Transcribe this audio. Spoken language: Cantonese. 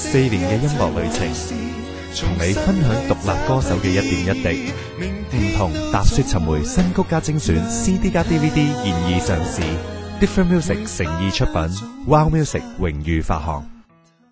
4年嘅音樂旅程，同你分享獨立歌手嘅一點一滴。唔同踏雪尋回新曲加精選 CD 加 DVD 現已上市。Different Music 誠意出品 ，Wow Music 榮譽發行。